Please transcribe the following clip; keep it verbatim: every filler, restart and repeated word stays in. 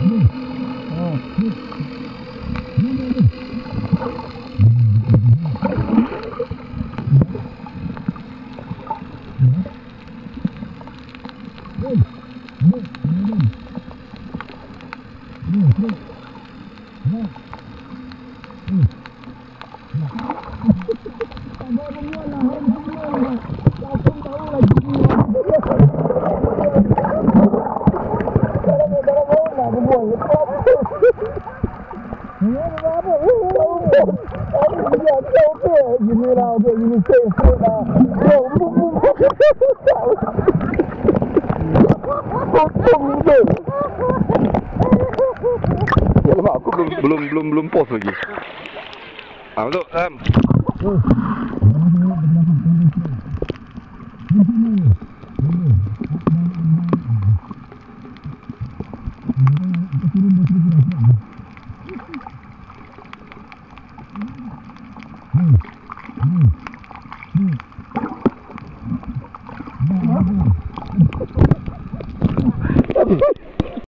Ya lemak aku belum belum belum belum pause lagi. Ah betul, Sam. Hmm. Hmm. Hmm.